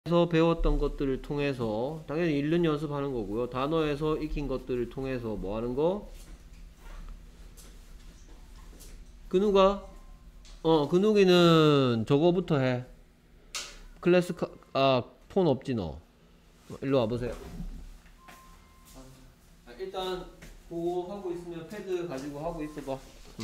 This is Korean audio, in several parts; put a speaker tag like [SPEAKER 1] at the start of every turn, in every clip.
[SPEAKER 1] 에서 배웠던 것들을 통해서 당연히 읽는 연습하는 거고요. 단어에서 익힌 것들을 통해서 뭐 하는 거? 근우가 근우기는 저거부터 해. 클래스 폰 없지 너. 일로 와보세요. 일단 그거 하고 있으면 패드 가지고 하고 있어봐.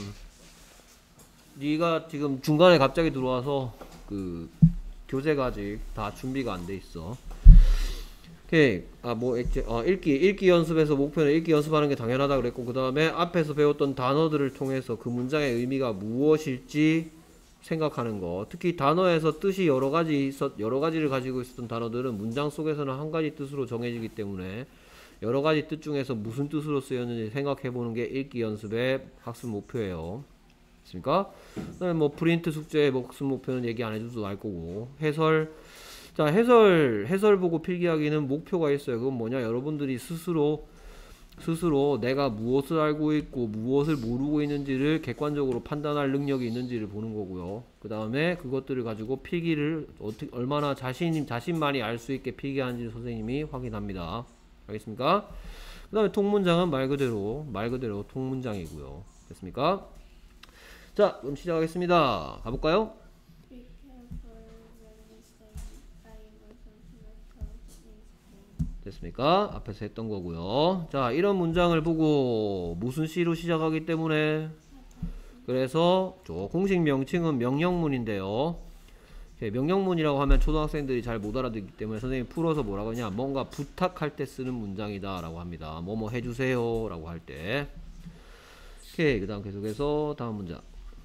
[SPEAKER 1] 네가 지금 중간에 갑자기 들어와서 그 교재가 아직 다 준비가 안 돼 있어. 오케이. 읽기 연습에서 목표는 읽기 연습하는 게 당연하다 그랬고, 그 다음에 앞에서 배웠던 단어들을 통해서 그 문장의 의미가 무엇일지 생각하는 거. 특히 단어에서 뜻이 여러 가지를 가지고 있었던 단어들은 문장 속에서는 한 가지 뜻으로 정해지기 때문에 여러 가지 뜻 중에서 무슨 뜻으로 쓰였는지 생각해 보는 게 읽기 연습의 학습 목표예요. 됐습니까? 그다음에 뭐 프린트 숙제의 학습 목표는 얘기 안 해줘도 알 거고, 자, 해설 보고 필기하기는 목표가 있어요. 그건 뭐냐? 여러분들이 스스로 내가 무엇을 알고 있고 무엇을 모르고 있는지를 객관적으로 판단할 능력이 있는지를 보는 거고요. 그 다음에 그것들을 가지고 필기를 얼마나 자신만이 알 수 있게 필기하는지 선생님이 확인합니다. 알겠습니까? 그 다음에 통문장은 말 그대로 통문장이고요. 됐습니까? 자, 그럼 시작하겠습니다. 가볼까요? 됐습니까? 앞에서 했던 거고요. 자, 이런 문장을 보고 무슨 시로 시작하기 때문에, 그래서 공식 명칭은 명령문인데요. 명령문이라고 하면 초등학생들이 잘 못 알아듣기 때문에 선생님이 풀어서 뭐라고 하냐, 뭔가 부탁할 때 쓰는 문장이다 라고 합니다. 뭐뭐 해주세요 라고 할 때. 오케이. 그 다음 계속해서 다음 문장.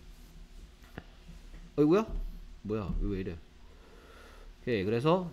[SPEAKER 1] 어이구야? 뭐야? 왜 이래? 오케이. 그래서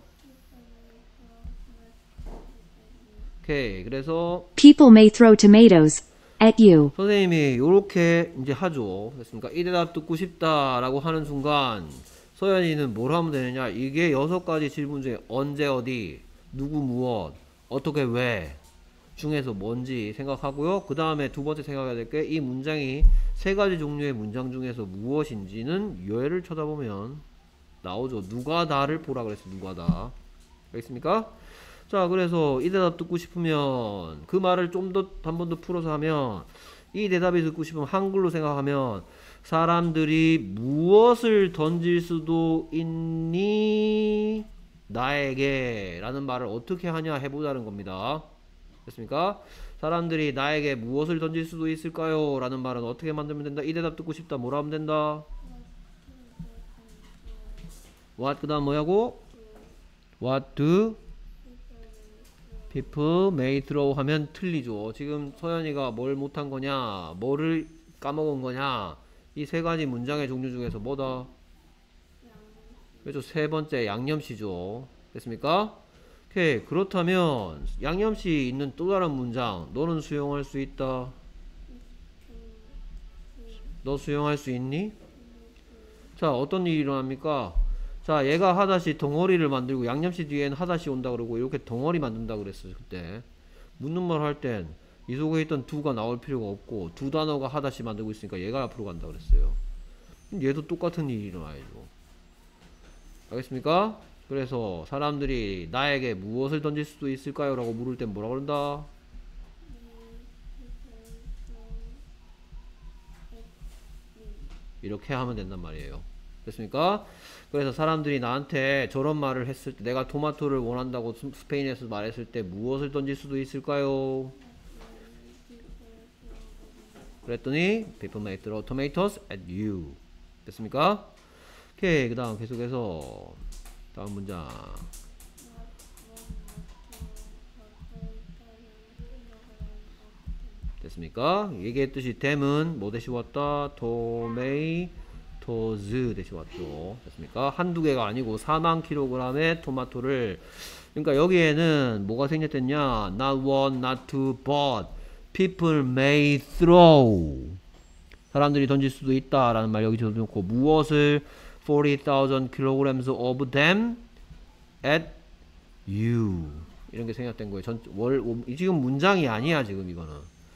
[SPEAKER 2] People may throw tomatoes at you.
[SPEAKER 1] 선생님이 요렇게 이제 하죠. 됐습니까? 이 대답 듣고 싶다라고 하는 순간 서연이는 뭘 하면 되느냐? 이게 6가지 질문 중에 언제, 어디, 누구, 무엇, 어떻게, 왜 중에서 뭔지 생각하고요. 그 다음에 두 번째 생각해야 될 게, 이 문장이 3가지 종류의 문장 중에서 무엇인지는 얘를 쳐다보면 나오죠. 누가 다를 보라 그랬어. 누가 다. 알겠습니까? 자, 그래서 이 대답 듣고 싶으면 그 말을 좀 더 한 번 더 풀어서 하면, 이 대답이 듣고 싶으면 한글로 생각하면 사람들이 무엇을 던질 수도 있니 나에게 라는 말을 어떻게 하냐 해보자는 겁니다. 됐습니까? 사람들이 나에게 무엇을 던질 수도 있을까요? 라는 말은 어떻게 만들면 된다? 이 대답 듣고 싶다. 뭐라 하면 된다? What 그 다음 뭐냐고? What do people may throw 하면 틀리죠. 지금 서연이가 뭘 못한 거냐, 뭐를 까먹은 거냐, 이 3가지 문장의 종류 중에서 뭐다? 그렇죠. 3번째 양념시죠. 됐습니까? 오케이. 그렇다면 양념시 있는 또 다른 문장 너는 수용할 수 있다. 너 수용할 수 있니? 자, 어떤 일이 일어납니까? 자, 얘가 하다시 덩어리를 만들고 양념시 뒤에는 하다시 온다 그러고 이렇게 덩어리 만든다 그랬어요. 그때 묻는 말 할 땐 이 속에 있던 두가 나올 필요가 없고 두 단어가 하다시 만들고 있으니까 얘가 앞으로 간다 그랬어요. 얘도 똑같은 일이 일어나야죠. 알겠습니까? 그래서 사람들이 나에게 무엇을 던질 수도 있을까요? 라고 물을 땐 뭐라 그런다? 이렇게 하면 된단 말이에요. 됐습니까? 그래서 사람들이 나한테 저런 말을 했을 때, 내가 토마토를 원한다고 스페인에서 말했을 때 무엇을 던질 수도 있을까요? 그랬더니 people may throw tomatoes at you. 됐습니까? 오케이. 그 다음 계속해서 다음 문장. 됐습니까? 얘기했듯이 them은 뭐 대시 왔다? tomatoes 대시 왔죠. 됐습니까? 한두 개가 아니고 4만 킬로그램의 토마토를, 그러니까 여기에는 뭐가 생겼댔냐? not one, not two, but people may throw. 사람들이 던질 수도 있다 라는 말 여기 적어놓고, 무엇을 40,000 kilograms of them at you. 이런 게 생략된 거예요. 지금 문장이 아니야, 지금 이거는.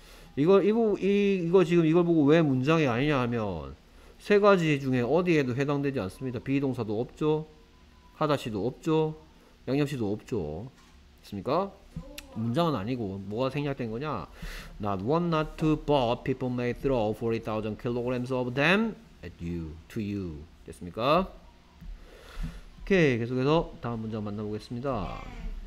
[SPEAKER 1] 이거 지금 이걸 보고 왜 문장이 아니냐 하면 3가지 중에 어디에도 해당되지 않습니다. 비동사도 없죠. 하다시도 없죠. 양념시도 없죠. 됐습니까? 문장은 아니고 뭐가 생략된 거냐? Not one, not two, but people may throw 40,000 kilograms of them at you, to you. 됐습니까? 오케이, 계속해서 다음 문장 만나보겠습니다.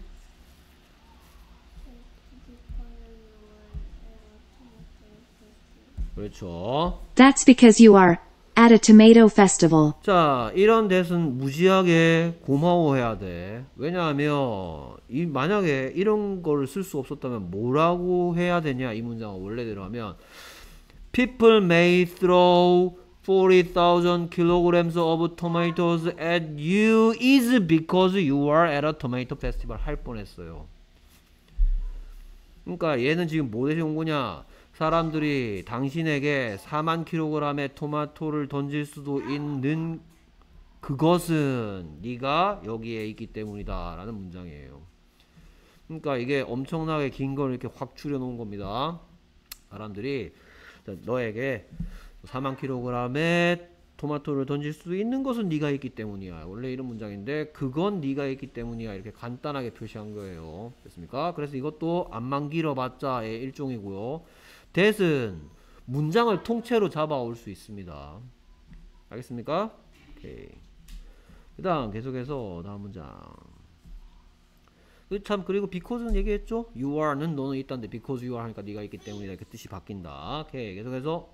[SPEAKER 1] 그렇죠.
[SPEAKER 2] That's because you are at a tomato festival.
[SPEAKER 1] 자, 이런 대은 무지하게 고마워해야 돼. 왜냐하면 만약에 이런 걸 쓸 수 없었다면 뭐라고 해야 되냐? 이 문장은 원래대로 하면 People may throw 40,000 kilograms of tomatoes at you is because you are at a tomato festival 할 뻔했어요. 그러니까 얘는 지금 뭐 대신 온 거냐? 사람들이 당신에게 4만 킬로그램의 토마토를 던질 수도 있는 그것은 네가 여기에 있기 때문이다 라는 문장이에요. 그러니까 이게 엄청나게 긴 걸 이렇게 확 줄여 놓은 겁니다. 사람들이 너에게 4만 킬로그램의 토마토를 던질 수 있는 것은 네가 있기 때문이야. 원래 이런 문장인데 그건 네가 있기 때문이야. 이렇게 간단하게 표시한 거예요. 됐습니까? 그래서 이것도 안만 길어봤자의 일종이고요. that은 문장을 통째로 잡아올 수 있습니다. 알겠습니까? 오케이. 그 다음 계속해서 다음 문장. 참 그리고 because는 얘기했죠? you are는 너는 있다는데 because you are 하니까 네가 있기 때문이다. 이렇게 뜻이 바뀐다. 오케이. 계속해서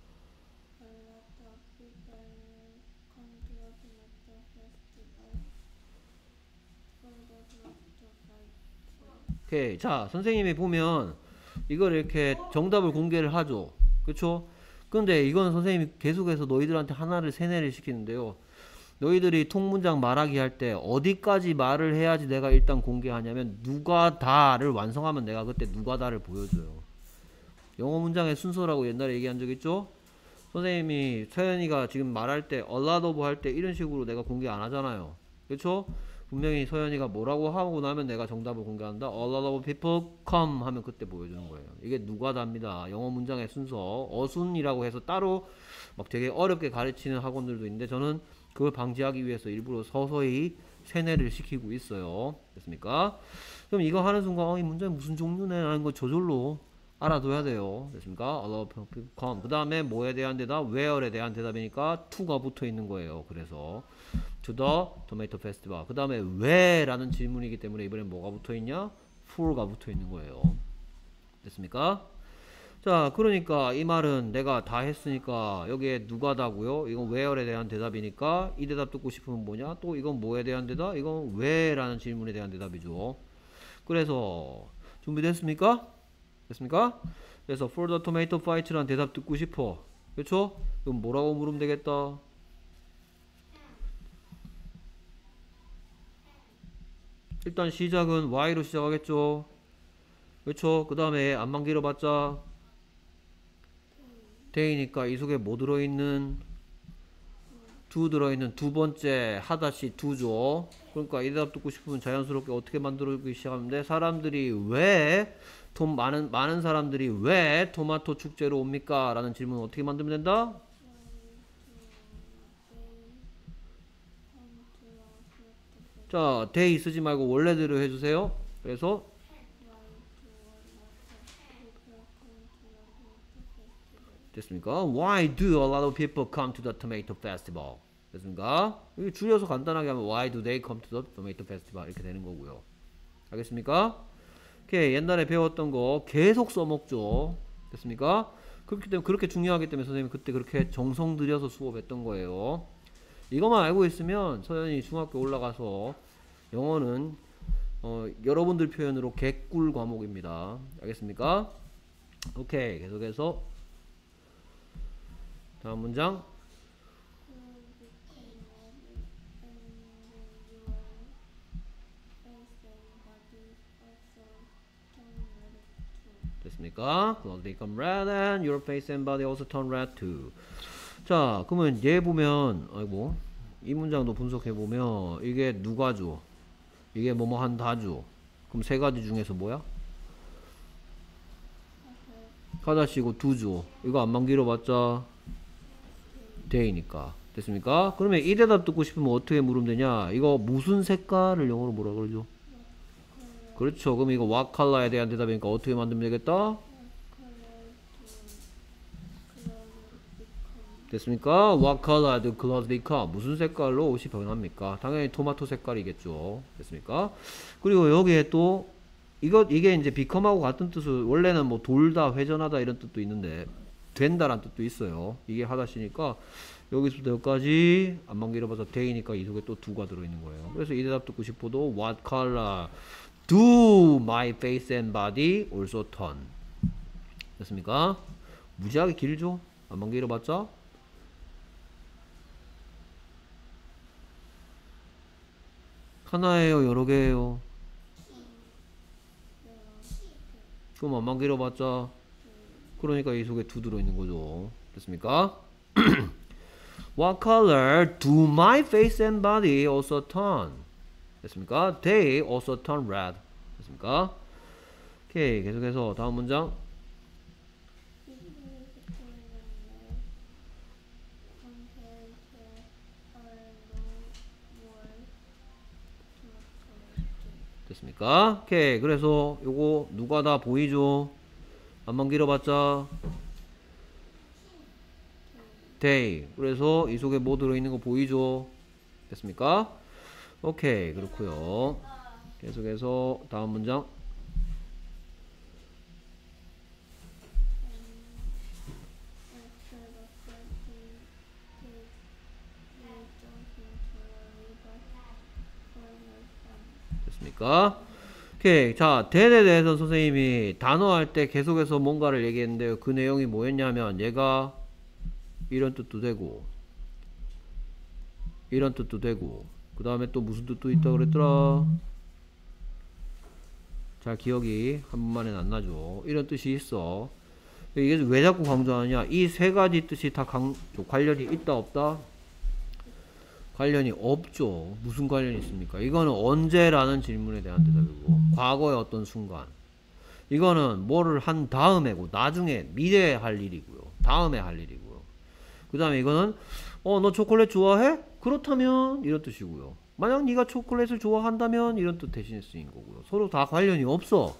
[SPEAKER 1] 오케이. 자, 선생님이 보면 이걸 이렇게 정답을 공개를 하죠. 그쵸? 근데 이건 선생님이 계속해서 너희들한테 하나를 세뇌를 시키는데요. 너희들이 통문장 말하기 할 때 어디까지 말을 해야지 내가 일단 공개하냐면 누가 다를 완성하면 내가 그때 누가 다를 보여줘요. 영어 문장의 순서라고 옛날에 얘기한 적 있죠? 선생님이 서연이가 지금 말할 때 a lot of 할 때 이런 식으로 내가 공개 안 하잖아요. 그쵸? 분명히 서연이가 뭐라고 하고 나면 내가 정답을 공개한다. A lot of people come 하면 그때 보여주는 거예요. 이게 누가 답니다. 영어 문장의 순서. 어순이라고 해서 따로 막 되게 어렵게 가르치는 학원들도 있는데 저는 그걸 방지하기 위해서 일부러 서서히 세뇌를 시키고 있어요. 됐습니까? 그럼 이거 하는 순간 이 문장이 무슨 종류네 라는 거 저절로 알아둬야 돼요. 됐습니까? A lot of people come. 그 다음에 뭐에 대한 대답? where에 대한 대답이니까 to가 붙어 있는 거예요. 그래서 to the tomato festival. 그 다음에 왜 라는 질문이기 때문에 이번엔 뭐가 붙어 있냐? for가 붙어 있는 거예요. 됐습니까? 자, 그러니까 이 말은 내가 다 했으니까 여기에 누가 다고요? 이건 where에 대한 대답이니까 이 대답 듣고 싶으면 뭐냐? 또 이건 뭐에 대한 대답? 이건 왜 라는 질문에 대한 대답이죠. 그래서 준비됐습니까? 됐습니까? 그래서 for the tomato fight라는 대답 듣고 싶어. 그렇죠? 그럼 뭐라고 물으면 되겠다? 일단 시작은 Y로 시작하겠죠. 그렇죠? 그 다음에 안만 길어봤자 day니까 이 속에 뭐 들어있는? do 들어있는 두 번째 하다시 do죠. 그러니까 이 대답 듣고 싶으면 자연스럽게 어떻게 만들기 시작하면 돼? 사람들이 왜 많은 사람들이 왜 토마토 축제로 옵니까? 라는 질문을 어떻게 만들면 된다? 자, they 쓰지 말고 원래대로 해주세요. 그래서 됐습니까? Why do a lot of people come to the tomato festival? 됐습니까? 여기 줄여서 간단하게 하면 Why do they come to the tomato festival? 이렇게 되는 거고요. 알겠습니까? 오케이. 옛날에 배웠던 거 계속 써먹죠. 됐습니까? 그렇기 때문에 그렇게 중요하기 때문에 선생님이 그때 그렇게 정성 들여서 수업했던 거예요. 이것만 알고 있으면 서연이 중학교 올라가서 영어는 여러분들 표현으로 개꿀 과목입니다. 알겠습니까? 오케이. 계속해서 다음 문장. 됐습니까? Clothes become red and your face and body also turn red too. 자, 그러면 얘 보면 아이고 이 문장도 분석해 보면 이게 누가죠? 이게 뭐뭐 한다죠? 그럼 세 가지 중에서 뭐야? 하다시고 두죠. 이거 안만 길어봤자 day니까 됐습니까? 그러면 이 대답 듣고 싶으면 어떻게 물으면 되냐? 이거 무슨 색깔을 영어로 뭐라 그러죠? 그렇죠. 그럼 이거 what color에 대한 대답이니까 어떻게 만들면 되겠다? 됐습니까? What color do clothes become? 무슨 색깔로 옷이 변합니까? 당연히 토마토 색깔이겠죠. 됐습니까? 그리고 여기에 또 이게 이제 become하고 같은 뜻을 원래는 뭐 돌다, 회전하다 이런 뜻도 있는데 된다란 뜻도 있어요. 이게 하다시니까 여기서부터 여기까지 안만 길어봐서 day니까 이 속에 또 do가 들어있는 거예요. 그래서 이 대답 듣고 싶어도 what color do my face and body also turn? 됐습니까? 무지하게 길죠? 안만 길어봤자 하나예요, 여러 개예요? 그럼 안만 길어봤자 그러니까 이 속에 두 들어있는 거죠. 됐습니까? What color do my face and body also turn? 됐습니까? They also turn red. 됐습니까? 오케이, 계속해서 다음 문장. 됐습니까? 오케이, 그래서 요거 누가 다 보이죠? 안만 길어봤자 they. 그래서 이 속에 뭐 들어있는 거 보이죠? 됐습니까? 오케이, 그렇고요. 계속해서 다음 문장. 됐습니까? 오케이. 자, that에 대해서 선생님이 단어 할 때 계속해서 뭔가를 얘기했는데요. 그 내용이 뭐였냐면 얘가 이런 뜻도 되고 이런 뜻도 되고 그 다음에 또 무슨 뜻도 있다 그랬더라. 잘 기억이 한번만에 안 나죠. 이런 뜻이 있어. 이게 왜 자꾸 강조하느냐? 이 세 가지 뜻이 다 관련이 있다 없다? 관련이 없죠. 무슨 관련이 있습니까? 이거는 언제라는 질문에 대한 대답이고 과거의 어떤 순간. 이거는 뭐를 한 다음에고 나중에 미래에 할 일이고요. 다음에 할 일이고요. 그 다음에 이거는 너 초콜릿 좋아해? 그렇다면 이런 뜻이고요. 만약 네가 초콜릿을 좋아한다면 이런 뜻 대신에 쓰인 거고요. 서로 다 관련이 없어.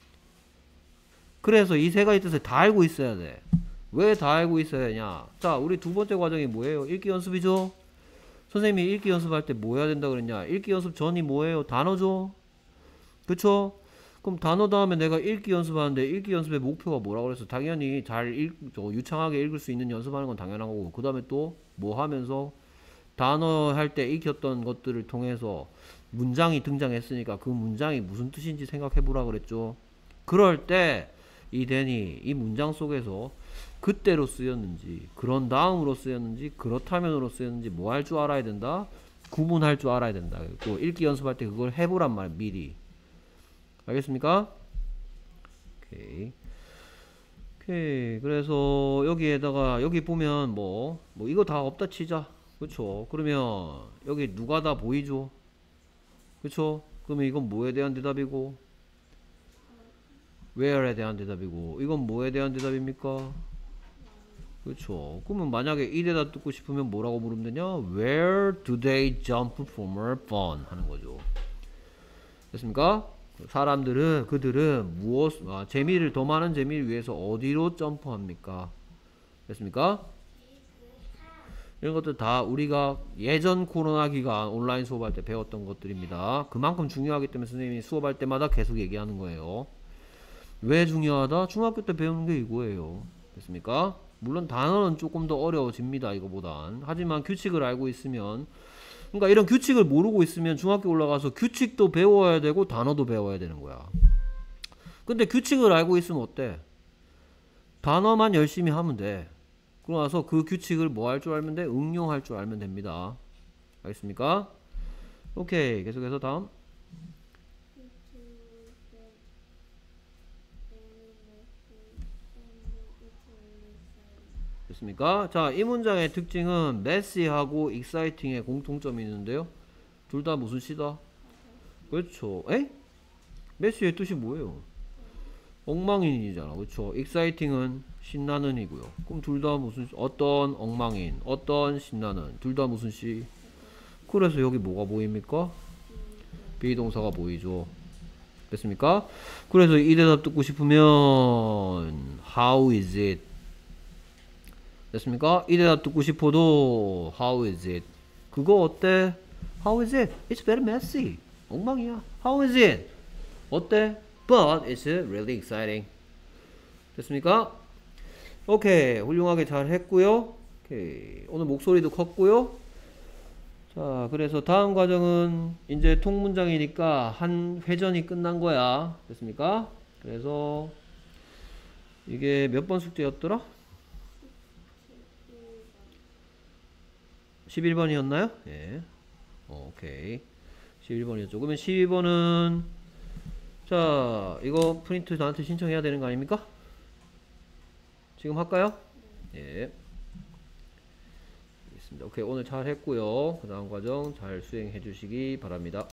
[SPEAKER 1] 그래서 이 세 가지 뜻을 다 알고 있어야 돼. 왜 다 알고 있어야 되냐? 자, 우리 두 번째 과정이 뭐예요? 읽기 연습이죠? 선생님이 읽기 연습할 때 뭐 해야 된다 그랬냐? 읽기 연습 전이 뭐예요? 단어죠? 그쵸? 그럼 단어 다음에 내가 읽기 연습하는데 읽기 연습의 목표가 뭐라고 그랬어? 당연히 유창하게 읽을 수 있는 연습하는 건 당연한 거고 그 다음에 또 뭐 하면서 단어 할 때 익혔던 것들을 통해서 문장이 등장했으니까 그 문장이 무슨 뜻인지 생각해 보라 그랬죠. 그럴 때 이 된이 이 문장 속에서 그때로 쓰였는지 그런 다음으로 쓰였는지 그렇다면으로 쓰였는지 뭐 할 줄 알아야 된다? 구분할 줄 알아야 된다. 또 읽기 연습할 때 그걸 해보란 말 미리. 알겠습니까? 오케이. 그래서 여기에다가 여기 보면 뭐 이거 다 없다 치자. 그쵸? 그러면 여기 누가 다 보이죠? 그쵸? 그러면 이건 뭐에 대한 대답이고 where에 대한 대답이고 이건 뭐에 대한 대답입니까? 그쵸? 그러면 만약에 이 대답 듣고 싶으면 뭐라고 물으면 되냐? Where do they jump for more fun? 하는 거죠. 됐습니까? 그들은 재미를 더 많은 재미를 위해서 어디로 점프합니까? 됐습니까? 이런 것들 다 우리가 예전 코로나 기간 온라인 수업할 때 배웠던 것들입니다. 그만큼 중요하기 때문에 선생님이 수업할 때마다 계속 얘기하는 거예요. 왜 중요하다? 중학교 때 배우는 게 이거예요. 됐습니까? 물론 단어는 조금 더 어려워집니다. 이거보단. 하지만 규칙을 알고 있으면 그러니까 이런 규칙을 모르고 있으면 중학교 올라가서 규칙도 배워야 되고 단어도 배워야 되는 거야. 근데 규칙을 알고 있으면 어때? 단어만 열심히 하면 돼. 그러고 나서 그 규칙을 뭐 할 줄 알면 돼? 응용할 줄 알면 됩니다. 알겠습니까? 오케이. 계속해서 다음. 됐습니까? 자, 이 문장의 특징은 messy하고 exciting의 공통점이 있는데요. 둘 다 무슨 시다? 그렇죠. 에? messy의 뜻이 뭐예요? 엉망인이잖아. 그쵸? exciting은 신나는 이고요. 그럼 둘 다 무슨 어떤 엉망인, 어떤 신나는, 둘 다 무슨 시? 그래서 여기 뭐가 보입니까? 비동사가 보이죠. 됐습니까? 그래서 이 대답 듣고 싶으면 how is it? 됐습니까? 이 대답 듣고 싶어도 how is it? 그거 어때? How is it? It's very messy. 엉망이야. How is it? 어때? But it's really exciting. 됐습니까? 오케이. 훌륭하게 잘 했고요. 오케이. 오늘 목소리도 컸고요. 자, 그래서 다음 과정은 이제 통문장이니까 한 회전이 끝난 거야. 됐습니까? 그래서 이게 몇 번 숙제였더라? 11번이었나요? 예. 오케이. 11번이었죠. 그러면 12번은 자, 이거 프린트 나한테 신청해야 되는 거 아닙니까? 지금 할까요? 예. 알겠습니다. 오케이. 오늘 잘 했고요. 그 다음 과정 잘 수행해 주시기 바랍니다.